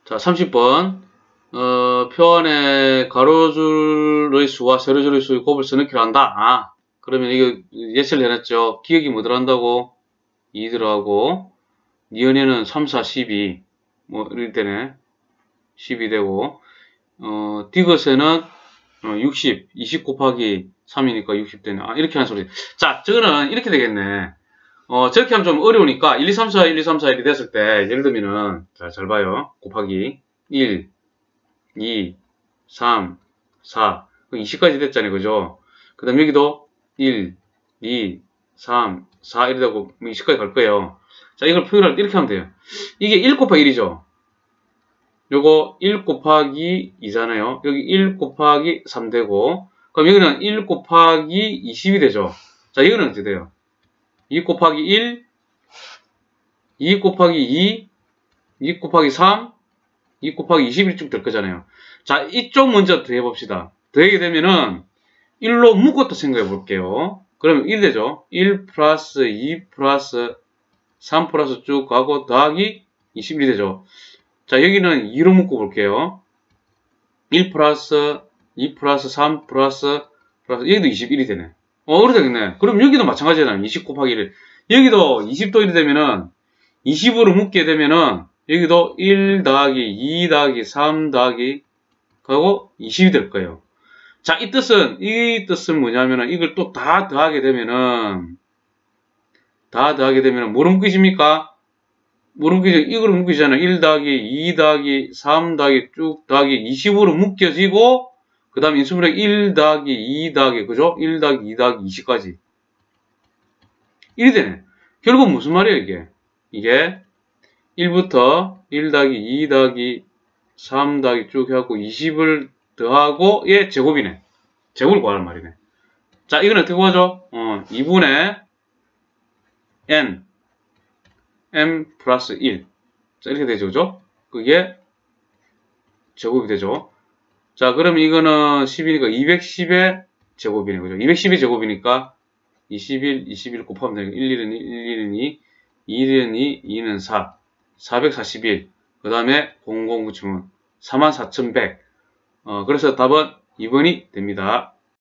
자, 30번. 표 안에 가로줄의 수와 세로줄의 수의 곱을 써넣기로 한다. 아, 그러면 이거 예시를 해놨죠. 기억이 뭐 들어간다고? 2 들어가고, 니은에는 3, 4, 12. 뭐, 이럴 때네. 12 되고, 디귿에는 60, 20 곱하기 3이니까 60 되네. 아, 이렇게 하는 소리. 자, 저거는 이렇게 되겠네. 저렇게 하면 좀 어려우니까 1, 2, 3, 4, 1, 2, 3, 4, 1이 됐을 때 예를 들면은 자, 잘 봐요. 곱하기 1, 2, 3, 4 20까지 됐잖아요. 그죠? 그 다음 여기도 1, 2, 3, 4 이러다고 20까지 갈 거예요. 자, 이걸 표현할 때 이렇게 하면 돼요. 이게 1 곱하기 1이죠. 요거 1 곱하기 2잖아요. 여기 1 곱하기 3 되고, 그럼 여기는 1 곱하기 20이 되죠. 자, 이거는 어떻게 돼요? 2 곱하기 1, 2 곱하기 2, 2 곱하기 3, 2 곱하기 20이 쭉 될 거잖아요. 자, 이쪽 먼저 더해봅시다. 더하게 되면은 1로 묶었다 생각해 볼게요. 그러면 1 되죠. 1 플러스 2 플러스 3 플러스 쭉 가고 더하기 21이 되죠. 자, 여기는 2로 묶어 볼게요. 1 플러스 2 플러스 3 플러스 여기도 21이 되네. 그렇게 되겠네. 그럼 여기도 마찬가지잖아요. 20 곱하기 1. 여기도 20도 1이 되면은 20으로 묶게 되면은 여기도 1 더하기 2 더하기 3 더하기 하고 20이 될 거예요. 자, 이 뜻은 뭐냐면은 이걸 또 다 더하게 되면은 뭐로 묶이십니까? 뭐로 묶이죠? 이걸로 묶이잖아요. 1 더하기 2 더하기 3 더하기 쭉 더하기 20으로 묶여지고 그 다음 인수분해 1 더하기 2 더하기 그죠? 1 더하기 2 더하기 20까지 1이 되네. 결국 무슨 말이에요 이게? 이게 1부터 1 더하기 2 더하기 3 더하기 쭉 해갖고 20을 더하고 얘 제곱이네. 제곱을 구하란 말이네. 자, 이건 어떻게 구하죠? 2분의 n m 플러스 1. 자, 이렇게 되죠. 그죠? 그게 제곱이 되죠. 자, 그럼 이거는 10이니까 210의 제곱이네. 그죠? 210의 제곱이니까 21 곱하면 되니까 1, 1은 1, 1은 2, 2는 2, 2는 4. 441. 그 다음에 00 붙이면 44,100. 그래서 답은 2번이 됩니다.